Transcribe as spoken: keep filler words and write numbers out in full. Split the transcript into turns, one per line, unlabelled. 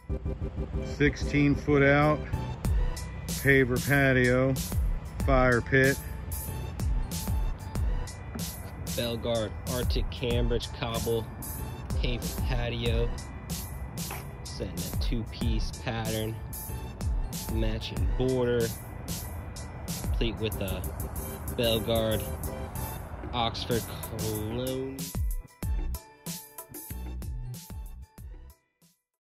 sixteen foot out, Paver Patio, Fire Pit.
Belgard Arctic Cambridge Cobble, Paver Patio. Setting a two-piece pattern, matching border, complete with a Belgard Oxford cologne.